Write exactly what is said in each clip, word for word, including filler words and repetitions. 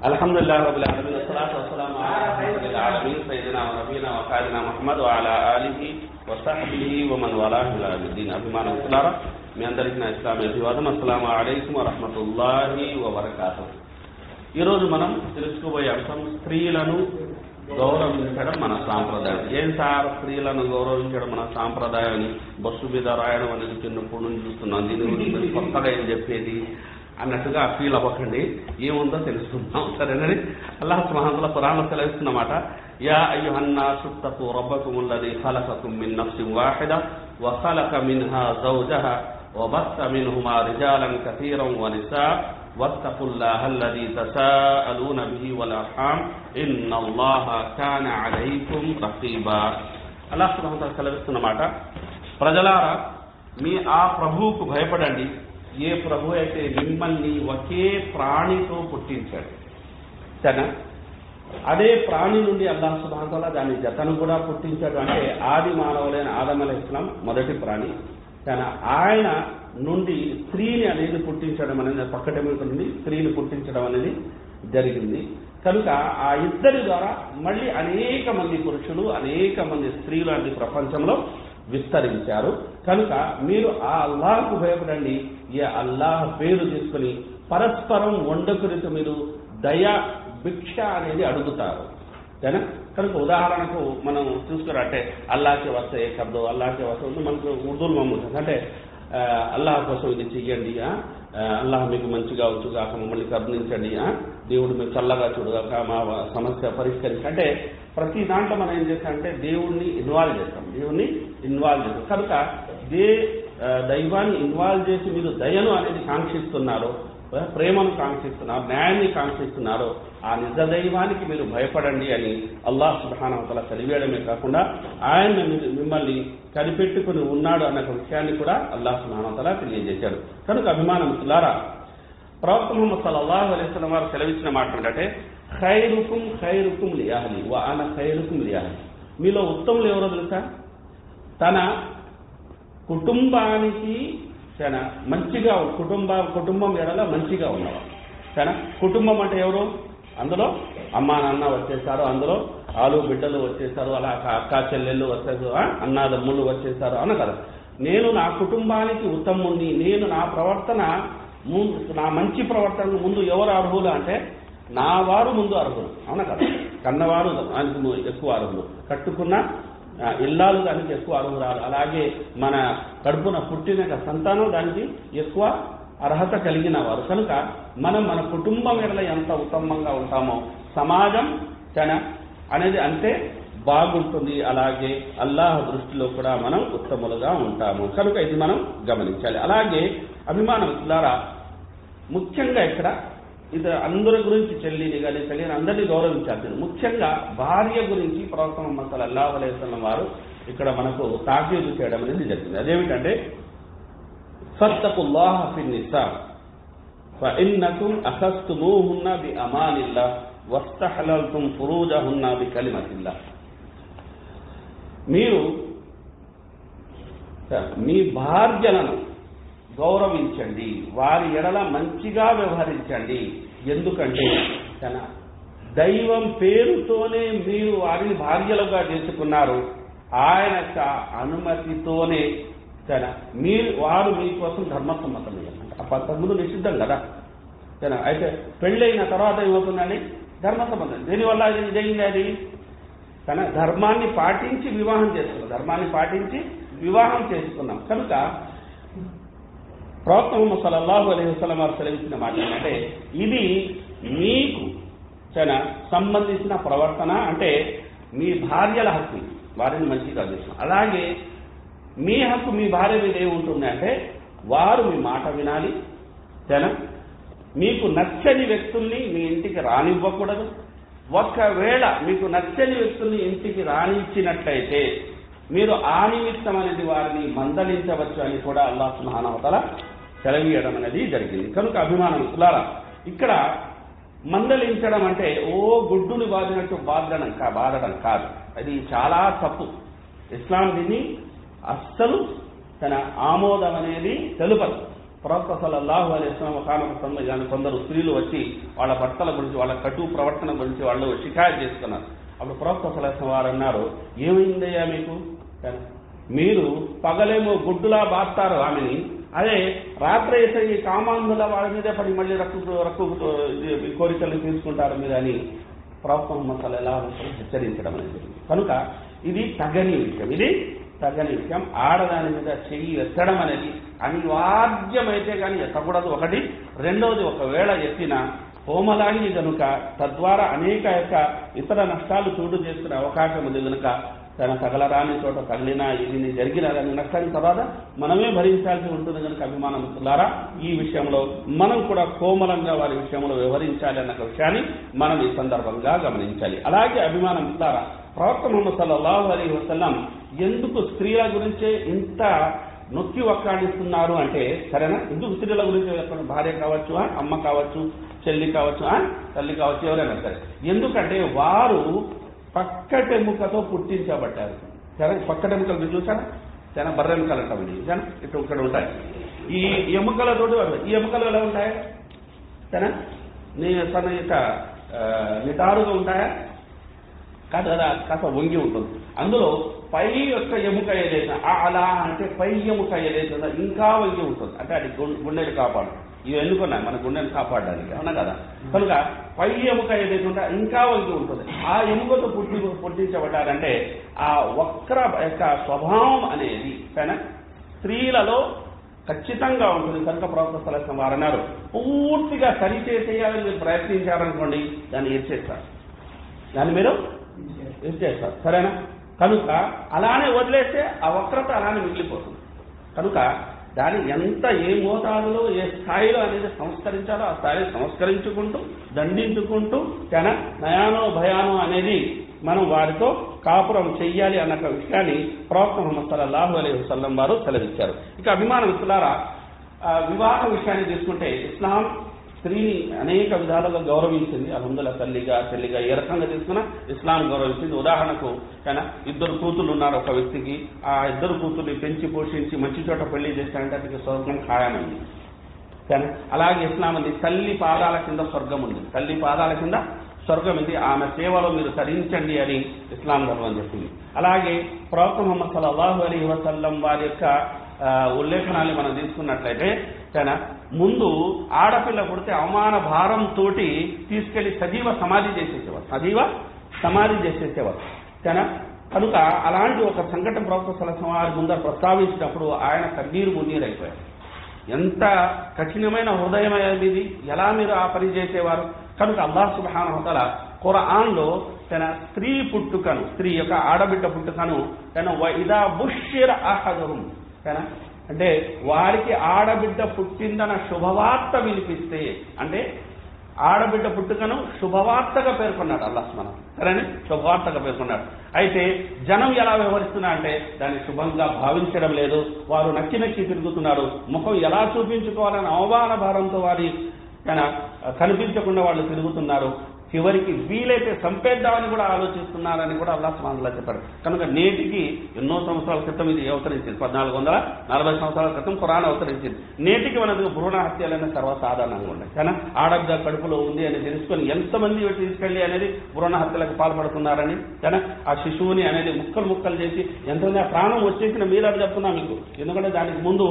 అల్హమ్దులిల్లాహి రబ్బిల్ ఆలమీన్ వస్సలాతు వస్సలాము అలా రసూలిల్ ఆలమీన్ సయ్యిదినా వ నబీనా వ ఖాదినా ముహమ్మద్ వ అలా ఆలిహి వ సహ్బిహి వ మన్ వాలాహు ఇలా యౌమిద్దీన్. అభిమానస్తులారా, మీ అందరికీ నా ఇస్లామీ అభివాదం. అస్సలాము అలైకుం వ రహ్మతుల్లాహి వ బరకాతుహు. ఈరోజు మనం తెలుసుకోబోయే అంశం స్త్రీలను గౌరవించడం మన సాంప్రదాయం. ఏం సార్ స్త్రీలను గౌరవించడం మన సాంప్రదాయం అని బస్సు మీద రాయడం అనేది చిన్నప్పుడు నుంచి చూస్తున్నాం. దీని గురించి కొత్తగా ఏం చెప్పేది అన్నట్టుగా ఫీల్ అవ్వకండి, ఏముందో తెలుసుకుందాం. సరేనండి. అల్లాహ్ సుబ్హానహు వ తఆలా ఖురాన్లో సెలవిస్తున్నమాట, యా అయ్యుహన్నాసు తఖూ రబ్బకుముల్లదీ ఖలఖకుం మిన్ నఫ్సిన్ వాహిదా వ ఖలఖ మిన్హా జౌజహా వ బస్స మిన్హుమా రిజాలన్ కసీరన్ వ నిసా వత్తఖుల్లాహల్లదీ తసాఅలూన బిహి వల్ అర్హామ్ ఇన్నల్లాహ కాన అలైకుం రఖీబా. అల్లాహ్ సుబ్హానహు వ తఆలా సెలవిస్తున్నమాట, ప్రజలారా మీ ఆ ప్రభువుకు భయపడండి, ఏ ప్రభు అయితే మిమ్మల్ని ఒకే ప్రాణితో పుట్టించాడు. సరేనా? అదే ప్రాణి నుండి అల్లాహ్ సుబ్హానహు వ తఆలా దాని జతను కూడా పుట్టించాడు. అంటే ఆది మానవులైన ఆదం అలైహిస్సలాం మొదటి ప్రాణి. కానీ ఆయన నుండి స్త్రీని అనేది పుట్టించడం అనేది పక్కటెముక నుండి స్త్రీని పుట్టించడం అనేది జరిగింది. కనుక ఆ ఇద్దరి ద్వారా మళ్ళీ అనేక మంది పురుషులు అనేక మంది స్త్రీలు అన్ని ప్రపంచంలో విస్తరించారు. కనుక మీరు ఆ అల్లాహ్కు భయపడండి, ఈ అల్లాహ్ పేరు తీసుకుని పరస్పరం వండకురితో మీరు దయ భిక్ష అనేది అడుగుతారు. సరేనా? కనుక ఉదాహరణకు మనం చూసుకున్నట్టే అల్లాహ్కి వస్తే కబ్దో అల్లాహ్కి వస్తే మనకు ఉర్దూలు మమ్మల్ని అంటే అల్లాహ్ కోసం ఇది చెయ్యండి, అల్లాహ్ మీకు మంచిగా వచ్చుగాక, మమ్మల్ని కరుణించండి, దేవుడు మీకు చల్లగా చూడగాక, మా సమస్య పరిష్కరించి అంటే ప్రతి దాంట్లో మనం ఏం చేస్తామంటే దేవుణ్ణి ఇన్వాల్వ్ చేస్తాం దేవుణ్ణి ఇన్వాల్వ్ చేస్తాం కనుక దే దైవాన్ని ఇన్వాల్వ్ చేసి మీరు దయను అనేది కాంక్షిస్తున్నారు, ప్రేమను కాంక్షిస్తున్నారు, న్యాయాన్ని కాంక్షిస్తున్నారు, ఆ నిజ దైవానికి మీరు భయపడండి అని అల్లాహ్ సుబ్హానహు వ తఆలా తెలియడమే కాకుండా ఆయన మిమ్మల్ని కనిపెట్టుకుని ఉన్నాడు అన్న విషయాన్ని కూడా అల్లాహ్ సుబ్హానహు వ తఆలా తెలియజేశాడు. కనుక అభిమానములారా, ప్రవక్త ముహమ్మద్ సల్లల్లాహు అలైహి వసల్లం వారు సెలవిచ్చిన మాట ఏంటంటే, ఖైరుకుం ఖైరుకుం లిఅహ్లి వ అన ఖైరుకుం లిఅహ్లి. మీలో ఉత్తములు ఎవరో తెలుసా? తన కుటుంబానికి చాలా మంచిగా కుటుంబ కుటుంబం ఎడల మంచిగా ఉన్నవారు. చాలా కుటుంబం అంటే ఎవరు? అందులో అమ్మా నాన్న వచ్చేసారు, అందులో ఆలు బిడ్డలు వచ్చేసారు, అలా అక్క చెల్లెళ్ళు వచ్చేసారు, అన్నాదమ్ముళ్ళు వచ్చేసారు అన్న కదా. నేను నా కుటుంబానికి ఉత్తముణ్ణి, నేను నా ప్రవర్తన నా మంచి ప్రవర్తనకు ముందు ఎవరు అర్హులు అంటే నా వారు ముందు అర్హులు. అవునా కదా? కన్నవారు దానికి ఎక్కువ అర్హులు, కట్టుకున్న ఇల్లాలు దానికి ఎక్కువ అర్హురాలు, అలాగే మన కడుపున పుట్టిన సంతానం దానికి ఎక్కువ అర్హత కలిగిన వారు. కనుక మనం మన కుటుంబం ఎడల ఎంత ఉత్తమంగా ఉంటామో సమాజం చన అనేది అంతే బాగుంటుంది. అలాగే అల్లాహ్ దృష్టిలో కూడా మనం ఉత్తములుగా ఉంటాము. కనుక ఇది మనం గమనించాలి. అలాగే అభిమానం ద్వారా ముఖ్యంగా ఇక్కడ ఇది అందరి గురించి చెల్లిని కానీ చెల్లిని అందరినీ గౌరవించాల్సింది. ముఖ్యంగా భార్య గురించి ప్రవక్త ముహమ్మద్ సల్లల్లాహు అలైహి వసల్లం వారు ఇక్కడ మనకు తాకీదు చేయడం అనేది జరిగింది. అదేమిటంటే, ఫత్తకుల్లాహ ఫిన్నిసా ఫఇన్నకుం అఖస్తుమూహున్న బిఅమానిల్లాహ్ వస్తహలల్తుం ఫురూజహున్న బికలిమతిల్లాహ్. మీరు మీ భార్యలను గౌరవించండి, వారి ఎడల మంచిగా వ్యవహరించండి. ఎందుకంటే తన దైవం పేరుతోనే మీరు వారిని భార్యలుగా చేసుకున్నారు, ఆయన అనుమతితోనే తన మీరు వారు మీకోసం ధర్మసమ్మతం అంతకుముందు నిషిద్ధం కదా. సరే, అయితే పెళ్ళైన తర్వాత ఏమవుతుందండి? ధర్మసమ్మతం. దీనివల్ల జరిగింది అది తన ధర్మాన్ని పాటించి వివాహం చేసుకున్నాం, ధర్మాన్ని పాటించి వివాహం చేసుకున్నాం. కనుక ప్రవక్త ముహమ్మద్ సల్లల్లాహు అలైహి వసల్లం వారు సెలవించిన మాట ఏంటంటే, ఇది మీకు చాలా సంబంధించిన ప్రవర్తన. అంటే మీ భార్యల హక్కు, వారిని మంచిగా చేస్తున్నాం. అలాగే మీ హక్కు మీ భార్య మీద ఏముంటుంది అంటే, వారు మీ మాట వినాలి. సరేనా? మీకు నచ్చని వ్యక్తుల్ని మీ ఇంటికి రానివ్వకూడదు. ఒకవేళ మీకు నచ్చని వ్యక్తుల్ని ఇంటికి రానిచ్చినట్లయితే మీరు ఆ నిమిత్తం అనేది వారిని మందలించవచ్చు అని కూడా అల్లాహ్ సుబ్హానహు వ తఆలా సెలవీయడం అనేది జరిగింది. కనుక అభిమానములారా, ఇక్కడ మందలించడం అంటే ఓ గుడ్డుని బాధినట్టు బాధడం కా బాధడం కాదు, అది చాలా తప్పు. ఇస్లాం దీన్ని అస్సలు తన ఆమోదం అనేది తెలుపదు. ప్రవక్త సల్లల్లాహు అలైహి వసల్లం ఒకానొక సమయంలో కొందరు స్త్రీలు వచ్చి వాళ్ళ భర్తల గురించి, వాళ్ళ కటు ప్రవర్తన గురించి వాళ్ళు షికాయత్ చేసుకున్నారు. అప్పుడు ప్రవక్త సల్లల్లాహు అలైహి వసల్లం వారు అన్నారు, ఏమైందయ్యా మీకు, మీరు పగలేమో గుడ్డులా బాస్తారు ఆమెని, అదే రాత్రి అయితే ఈ కామాంధుల వాళ్ళ మీదే పడి మళ్ళీ రక్కు రక్కు కోరికలు తీసుకుంటారు మీరు అని ప్రవక్త ముహమ్మద్ సల్లల్లాహు అలైహి వసల్లం హెచ్చరించడం అనేది. కనుక ఇది తగని విషయం, ఇది తగని విషయం. ఆడదాని మీద చెయ్యి ఎత్తడం అనేది అనివార్యమైతే కానీ ఎత్తకూడదు ఒకటి. రెండవది, ఒకవేళ ఎత్తిన హోమలాగి కనుక తద్వారా అనేక యొక్క ఇతర నష్టాలు చూడు చేసుకునే అవకాశం ఉంది కనుక తన తగలరాని చోట తగిలినా ఇది జరిగిన దాని నష్టాన్ని తర్వాత మనమే భరించాల్సి ఉంటుంది కనుక అభిమానములారా ఈ విషయంలో మనం కూడా కోమలంగా వారి విషయంలో వ్యవహరించాలి అన్న విషయాన్ని మనం ఈ సందర్భంగా గమనించాలి. అలాగే అభిమానములారా ప్రవక్త ముహమ్మద్ సల్లల్లాహు అలైహి వసల్లం ఎందుకు స్త్రీల గురించే ఇంత నొక్కి వక్కాడిస్తున్నారు అంటే, సరేనా, ఎందుకు స్త్రీల గురించి భార్య కావచ్చు, అమ్మ కావచ్చు, చెల్లి కావచ్చు, తల్లి కావచ్చు, ఎవరైనా సరే, ఎందుకంటే వారు పక్కటెముకతో పుట్టించబడ్డారు. సరే, పక్కటెముకలు మీరు చూసారా, చాలా బర్రెముకలు అంటామండి, సరేనా, ఇటు ఇక్కడ ఉంటాయి. ఈ ఎముకలతోటి ఈ ఎముకలు ఎలా ఉంటాయి, సరేనా, నీ తన యొక్క నిటారుగా ఉంటాయా కాదు కదా, కాస్త వంగి ఉంటుంది. అందులో పై యొక్క ఎముక ఏదైతే అలా అంటే పై ఎముక ఏదైతుందో ఇంకా వంగి ఉంటుంది, అంటే అది గుండెని కాపాడు. ఇవి ఎన్నుకున్నాయి మన గుండెని కాపాడడానికి, అవునా కదా. కనుక పై ఎముక ఏదైతే ఉంటే ఇంకా వంగి ఉంటుంది. ఆ ఎముకతో పుట్టి పుట్టించబడ్డారంటే ఆ వక్ర యొక్క స్వభావం అనేది సరేనా స్త్రీలలో ఖచ్చితంగా ఉంటుంది. కనుక ప్రవక్త సల్లల్లాహు అలైహి వసల్లం వారు అన్నారు, పూర్తిగా సరిచేసేయాలని మీరు ప్రయత్నించారనుకోండి దాన్ని ఇచ్చేస్తారు, దాన్ని మీరు ఇచ్చేస్తారు, సరేనా. కనుక అలానే వదిలేస్తే ఆ వక్రత అలానే మిగిలిపోతుంది. కనుక దాన్ని ఎంత ఏ మోతాదులో ఏ స్థాయిలో అనేది సంస్కరించాలో ఆ స్థాయిలో సంస్కరించుకుంటూ దండించుకుంటూ తన నయానో భయానో అనేది మనం వారితో కాపురం చెయ్యాలి అన్న విషయాన్ని ప్రవక్త ముహమ్మద్ సల్లల్లాహు అలైహి వసల్లం వారు సెలవిచ్చారు. ఇక అభిమాన మిత్రులారా, వివాహ విషయాన్ని తీసుకుంటే ఇస్లాం స్త్రీని అనేక విధాలుగా గౌరవించింది. అల్హమ్దులిల్లాహ్, తల్లిగా చెల్లిగా ఏ రకంగా తీసుకున్నా ఇస్లాం గౌరవించింది. ఉదాహరణకు కానీ ఇద్దరు కూతుళ్ళు ఉన్నారు ఒక వ్యక్తికి, ఆ ఇద్దరు కూతుర్ని పెంచి పోషించి మంచి చోట పెళ్లి చేశారంటే అతనికి స్వర్గం ఖాయమైంది. కానీ అలాగే ఇస్లాం ఉంది, తల్లి పాదాల కింద స్వర్గం ఉంది, తల్లి పాదాల కింద స్వర్గం ఉంది, ఆమె సేవలో మీరు తరించండి అని ఇస్లాం ధర్మం చెప్పింది. అలాగే ప్రవక్త ముహమ్మద్ సల్లల్లాహు అలైహి వసల్లం వారి యొక్క ఉల్లేఖనాన్ని మనం తీసుకున్నట్లయితే కానీ ముందు ఆడపిల్ల పుడితే అవమాన భారంతో తీసుకెళ్లి సజీవ సమాధి చేసేసేవారు, సజీవ సమాధి చేసేసేవారు కానీ. కనుక అలాంటి ఒక సంఘటన ప్రవక్త సల్లల్లాహు అలైహి వసల్లం వారి ముందర ప్రస్తావించినప్పుడు ఆయన కన్నీరు మున్నీరు అయిపోయారు. ఎంత కఠినమైన హృదయం ఇది, ఎలా మీరు ఆ పని చేసేవారు. కనుక అల్లాహ్ సుబ్హానహు వ తఆలా ఖురాన్లో తన స్త్రీ పుట్టుకను, స్త్రీ యొక్క ఆడబిడ్డ పుట్టుకను తన ఇదా బుష్షిర అహదుహుం కానీ అంటే వారికి ఆడబిడ్డ పుట్టిందన్న శుభవార్త వినిపిస్తే, అంటే ఆడబిడ్డ పుట్టుకను శుభవార్తగా పేర్కొన్నాడు అల్లాహ్ సుబ్హానహు వ తఆలా, సరేనే శుభవార్తగా పేర్కొన్నాడు. అయితే జనం ఎలా వ్యవహరిస్తున్నారంటే దాన్ని శుభంగా భావించడం లేదు, వారు నక్కి నక్కి తిరుగుతున్నారు, ముఖం ఎలా చూపించుకోవాలని అవమాన భారంతో వారి కనిపించకుండా వాళ్ళు తిరుగుతున్నారు. చివరికి వీలైతే చంపేద్దామని కూడా ఆలోచిస్తున్నారని కూడా అల్లాహ్ సుబ్హానహు వ తఆలా చెప్పాడు. కనుక నేటికి ఎన్నో సంవత్సరాల క్రితం ఇది అవతరించింది, పద్నాలుగు వందల నలభై సంవత్సరాల క్రితం ఖురాన్ అవతరించింది. నేటికి మనకు భ్రూణ హత్యలనే సర్వసాధారణంగా ఉన్నాయి కానీ ఆడబిడ్డ కడుపులో ఉంది అని తెలుసుకొని ఎంతమంది తీసుకెళ్లి అనేది భ్రూణ హత్యలకు పాల్పడుతున్నారని కానీ ఆ శిశువుని అనేది ముక్కలు ముక్కలు చేసి ఎంతమంది ఆ ప్రాణం వచ్చేసిన మీరు అని చెప్తున్నా మీకు, ఎందుకంటే దానికి ముందు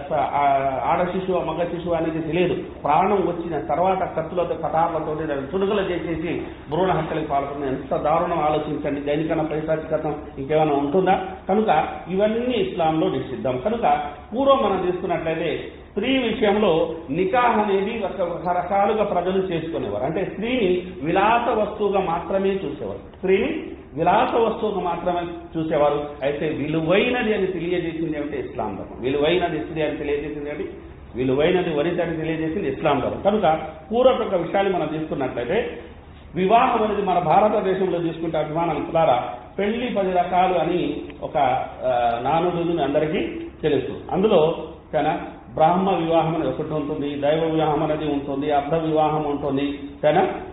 ఆడ శిశువు మగ శిశువు అనేది తెలియదు. ప్రాణం వచ్చిన తర్వాత కత్తులతో కటార్లతో దాన్ని తుడుగులు చేసేసి భ్రూణ హత్యలకు పాల్పడుతున్న ఎంత దారుణం ఆలోచించండి. దేనికన్నా పైశాచికతం ఇంకేమైనా ఉంటుందా. కనుక ఇవన్నీ ఇస్లాంలో నిషిద్ధం. కనుక పూర్వం మనం తీసుకున్నట్లయితే స్త్రీ విషయంలో నికాహ్ అనేది రకరకాలుగా ప్రజలు చేసుకునేవారు. అంటే స్త్రీని విలాస వస్తువుగా మాత్రమే చూసేవారు, స్త్రీని విలాస వస్తువుగా మాత్రమే చూసేవారు. అయితే విలువైనది అని తెలియజేసింది ఏమిటి ఇస్లాం ధర్మం. విలువైనది స్త్రీ అని తెలియజేసింది ఏమిటి, విలువైనది వనిత అని తెలియజేసింది ఇస్లాం ధర్మం. కనుక పూర్వక విషయాన్ని మనం తీసుకున్నట్లయితే వివాహం అనేది మన భారతదేశంలో తీసుకుంటే అభిమానం ద్వారా పెళ్లి పది రకాలు అని ఒక నానుడిని అందరికీ తెలుసు. అందులో కానీ బ్రాహ్మ వివాహం అనేది ఒకటి ఉంటుంది, దైవ వివాహం అనేది ఉంటుంది, అర్ధ వివాహం ఉంటుంది కానీ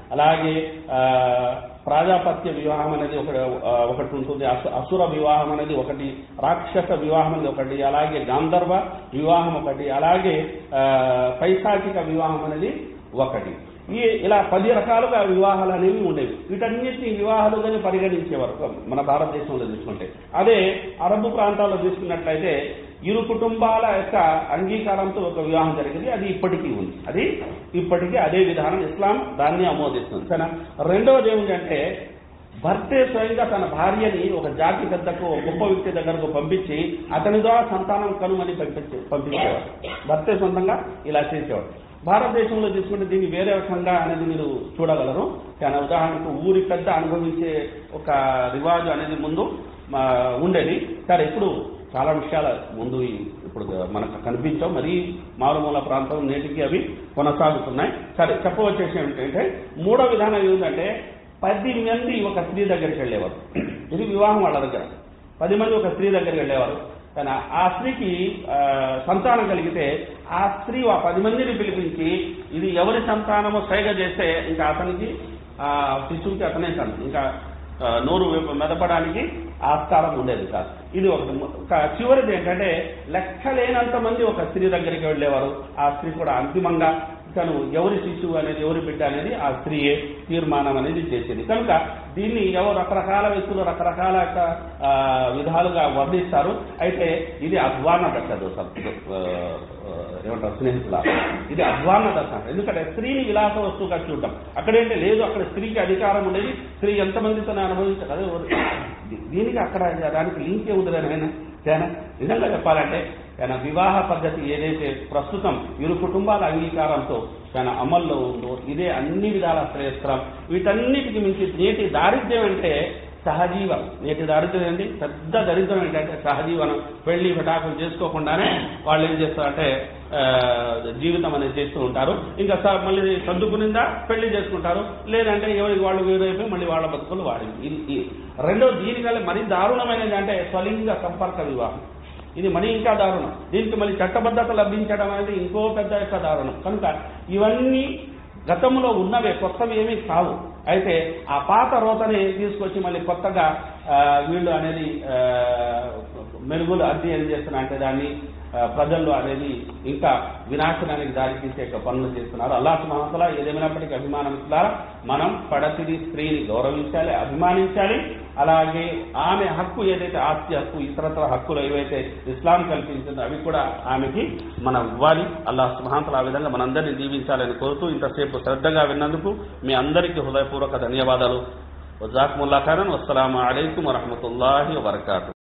అలాగే ప్రాజాపత్య వివాహం అనేది ఒక ఒకటి ఉంటుంది, అసుర వివాహం అనేది ఒకటి, రాక్షస వివాహం అనేది ఒకటి, అలాగే గాంధర్వ వివాహం ఒకటి, అలాగే పైశాచిక వివాహం అనేది ఒకటి. ఈ ఇలా పది రకాలుగా వివాహాలు అనేవి ఉండేవి. వీటన్నిటిని వివాహాలుగానే పరిగణించేవారు మన భారతదేశంలో తీసుకుంటే. అదే అరబు ప్రాంతాల్లో తీసుకున్నట్లయితే ఇరు కుటుంబాల యొక్క అంగీకారంతో ఒక వివాహం జరిగింది. అది ఇప్పటికీ ఉంది. అది ఇప్పటికీ అదే విధానం ఇస్లాం దాన్ని ఆమోదిస్తుంది. కానీ రెండవది ఏమిటంటే భర్తే స్వయంగా తన భార్యని ఒక జాతి పెద్దకు గొప్ప వ్యక్తి దగ్గరకు పంపించి అతని ద్వారా సంతానం కనుమని పంపించే పంపించేవాడు. భర్తే సొంతంగా ఇలా చేసేవాడు. భారతదేశంలో తీసుకుంటే దీన్ని వేరే రకంగా అనేది మీరు చూడగలరు. కానీ ఉదాహరణకు ఊరి పెద్ద అనుభవించే ఒక రివాజు అనేది ముందు ఉండేది. సరే, ఇప్పుడు చాలా విషయాల ముందు ఇప్పుడు మనకు కనిపించవు, మరీ మారుమూల ప్రాంతం నేటికి అవి కొనసాగుతున్నాయి. సరే, చెప్పవచ్చేసి ఏంటంటే మూడో విధానం ఏంటంటే పది మంది ఒక స్త్రీ దగ్గరికి వెళ్ళేవారు. ఇది వివాహం వాళ్ళ దగ్గర. పది మంది ఒక స్త్రీ దగ్గరికి వెళ్ళేవారు. కానీ ఆ స్త్రీకి సంతానం కలిగితే ఆ స్త్రీ ఆ పది మందిని పిలిపించి ఇది ఎవరి సంతానమో సైగ చేస్తే ఇంకా అతనికి ఆ శిశువుకి అతనే సంతానం, ఇంకా నోరు మెదపడానికి ఆస్కారం ఉండేది కాదు. ఇది ఒక చివరిది ఏంటంటే లెక్కలేనంత మంది ఒక స్త్రీ దగ్గరికి వెళ్ళేవారు. ఆ స్త్రీ కూడా అంతిమంగా తను ఎవరి శిశువు అనేది ఎవరి బిడ్డ అనేది ఆ స్త్రీయే తీర్మానం అనేది చేసేది. కనుక దీన్ని ఎవరు రకరకాల వ్యక్తులు రకరకాల విధాలుగా వర్ణిస్తారు. అయితే ఇది అధ్వాన దశ దోష ఏమంటారు స్నేహితుల, ఇది అధ్వాన దశ. ఎందుకంటే స్త్రీని విలాస వస్తువుగా చూడటం. అక్కడేంటే లేదు, అక్కడ స్త్రీకి అధికారం ఉండేది, స్త్రీ ఎంతమందితో అనుభవించారు. అదే దీనికి అక్కడ దానికి లింకే ఉంది ఆయన తేనా. నిజంగా చెప్పాలంటే తన వివాహ పద్ధతి ఏదైతే ప్రస్తుతం ఇరు కుటుంబాల అంగీకారంతో తన అమల్లో ఉందో ఇదే అన్ని విధాల శ్రేయస్కరం. వీటన్నిటికి మించి నేటి దారిద్ర్యం అంటే సహజీవనం. నేటి దారిద్ర్యం ఏంటి, పెద్ద దరిద్రం ఏంటంటే సహజీవనం. పెళ్లి పటాకులు చేసుకోకుండానే వాళ్ళు ఏం చేస్తారంటే జీవితం అనేది చేస్తూ ఉంటారు. ఇంకా మళ్ళీ సర్దుకునిందా పెళ్లి చేసుకుంటారు, లేదంటే ఎవరికి వాళ్ళు వేరైపోయి మళ్ళీ వాళ్ళ బతుకులు వాడి. రెండో దీనికల్లా మరీ దారుణమైనది అంటే స్వలింగ సంపర్క వివాహం. ఇది మరీ ఇంకా దారుణం. దీనికి మళ్ళీ చట్టబద్ధత లభించడం అనేది ఇంకో పెద్ద యొక్క దారుణం. కనుక ఇవన్నీ గతంలో ఉన్నవే, కొత్తవి ఏమీ కావు. అయితే ఆ పాత రోతని తీసుకొచ్చి మళ్ళీ కొత్తగా వీళ్ళు అనేది మెరుగులు అద్దె ఏం చేస్తున్నా అంటే దాన్ని ప్రజల్లో అనేది ఇంకా వినాశనానికి దారితీసే పనులు చేస్తున్నారు. అల్లాహ్ సుబ్హానహు వ తఆలా ఏదేమైనప్పటికీ అభిమానం ఇస్తారా, మనం పడతిది స్త్రీని గౌరవించాలి, అభిమానించాలి. అలాగే ఆమె హక్కు ఏదైతే ఆస్తి హక్కు ఇతరత్ర హక్కులు ఏవైతే ఇస్లాం కల్పించిందో అవి కూడా ఆమెకి మనం ఇవ్వాలి. అల్లాహ్ సుబ్హానహు వ తఆలా ఆ విధంగా మనందరినీ దీవించాలని కోరుతూ ఇంతసేపు శ్రద్ధగా విన్నందుకు మీ అందరికీ హృదయపూర్వక ధన్యవాదాలు. జజాకుముల్లాహ్ ఖైరన్. వస్సలాము అలైకుం వరహ్మతుల్లాహి వబరకాతుహు.